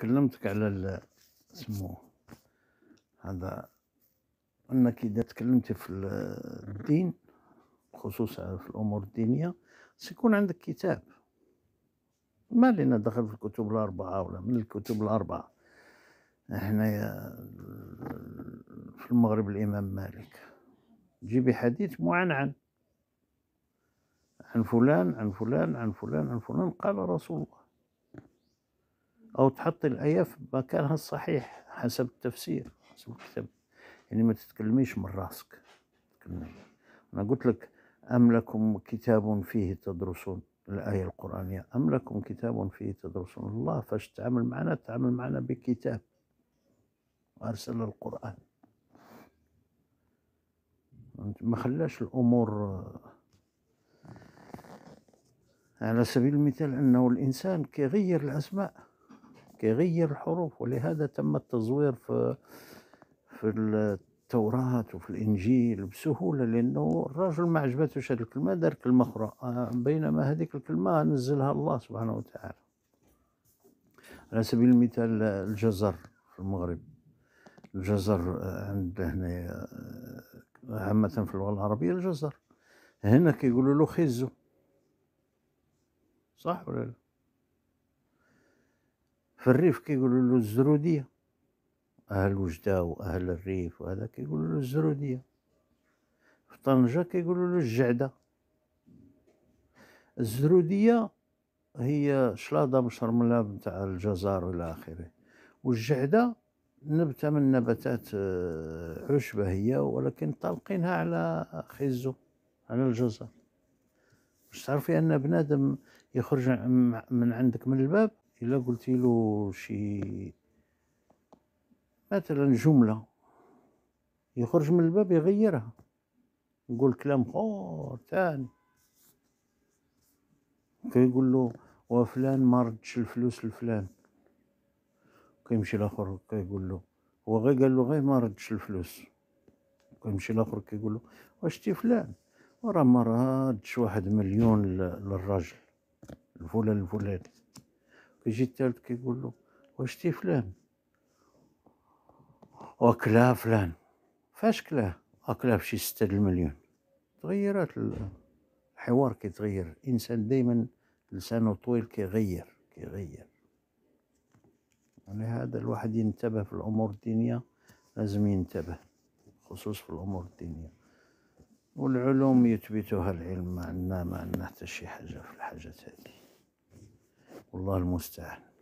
كلمتك على سموه هذا، أنك إذا تكلمتي في الدين خصوصا في الأمور الدينية سيكون عندك كتاب. ما لنا دخل في الكتب الأربعة ولا من الكتب الأربعة. احنا في المغرب الإمام مالك جيبي حديث معنعن عن فلان عن فلان عن فلان عن فلان قال رسول الله، أو تحط الآية في مكانها الصحيح حسب التفسير حسب الكتاب. يعني ما تتكلميش من راسك. أنا قلت لك أم لكم كتاب فيه تدرسون، الآية القرآنية أم لكم كتاب فيه تدرسون. الله فاش تعامل معنا بكتاب وأرسل القرآن. ما خلاش الأمور على سبيل المثال أنه الإنسان كيغير الأسماء كيغير الحروف، ولهذا تم التزوير في التوراة وفي الإنجيل بسهولة، لأنه الرجل ما عجبتوش هذه الكلمة دار كلمة أخرى، بينما هذيك الكلمة نزلها الله سبحانه وتعالى. على سبيل المثال الجزر في المغرب، الجزر عندنا هنا عامة في اللغة العربية الجزر، هنا كيقولوا له خزو، صح ولا لا؟ في الريف كيقولوا له الزرودية، أهل وجدة وأهل الريف وهذا كيقولوا له الزرودية. في طنجة كيقولوا له الجعدة. الزرودية هي شلاضة مشرملة نتاع الجزر وإلى آخره، والجعدة نبتة من نباتات عشبة هي، ولكن طالقينها على خزو على الجزر. باش تعرفي أن بنادم يخرج من عندك من الباب، إلا قلتي له شي مثلا جملة يخرج من الباب يغيرها، يقول كلام خور تاني، كيقول له وفلان ما ردش الفلوس لفلان، كيمشي الاخر كيقول له هو غير قال له غير ما ردش الفلوس، كيمشي الاخر كيقول له واش تي فلان وراه ما ردش 1,000,000 للراجل الفلان الفلاني. كيجي الثالث كيقول له واش تي فلان وكلاه فلان، فاش كلاه اكلاه بشي 6,000,000. تغيرات الحوار كيتغير، الانسان دائما لسانه طويل كيغير. يعني هذا الواحد ينتبه في الأمور الدينية، لازم ينتبه خصوص في الأمور الدينية. والعلوم يثبتها العلم، ما عندنا حتى شي حاجة في الحاجات هذه، والله المستعان.